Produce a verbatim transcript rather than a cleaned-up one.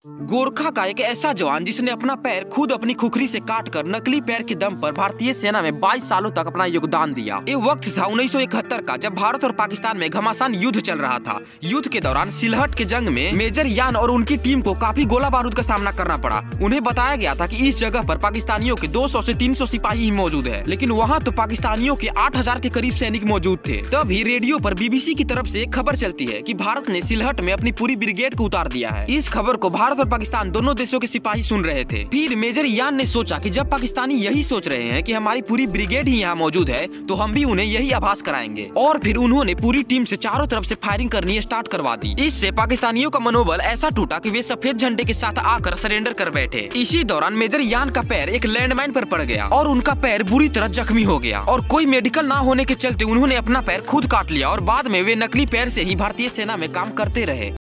गोरखा का एक ऐसा जवान जिसने अपना पैर खुद अपनी खुखरी से काटकर नकली पैर के दम पर भारतीय सेना में बाईस सालों तक अपना योगदान दिया। ये वक्त था उन्नीस सौ इकहत्तर का, जब भारत और पाकिस्तान में घमासान युद्ध चल रहा था। युद्ध के दौरान सिलहट के जंग में मेजर यान और उनकी टीम को काफी गोला बारूद का सामना करना पड़ा। उन्हें बताया गया था कि इस जगह पर पाकिस्तानियों के दो सौ से तीन सौ सिपाही ही मौजूद है, लेकिन वहाँ तो पाकिस्तानियों के आठ हजार के करीब सैनिक मौजूद थे। तभी रेडियो पर बीबीसी की तरफ से खबर चलती है कि भारत ने सिलहट में अपनी पूरी ब्रिगेड को उतार दिया है। इस खबर को भारत और पाकिस्तान दोनों देशों के सिपाही सुन रहे थे। फिर मेजर यान ने सोचा कि जब पाकिस्तानी यही सोच रहे हैं कि हमारी पूरी ब्रिगेड ही यहाँ मौजूद है, तो हम भी उन्हें यही आभास कराएंगे। और फिर उन्होंने पूरी टीम से चारों तरफ से फायरिंग करनी स्टार्ट करवा दी। इससे पाकिस्तानियों का मनोबल ऐसा टूटा कि वे सफेद झंडे के साथ आकर सरेंडर कर बैठे। इसी दौरान मेजर यान का पैर एक लैंडमाइन पर पड़ गया और उनका पैर बुरी तरह जख्मी हो गया और कोई मेडिकल ना होने के चलते उन्होंने अपना पैर खुद काट लिया और बाद में वे नकली पैर से ही भारतीय सेना में काम करते रहे।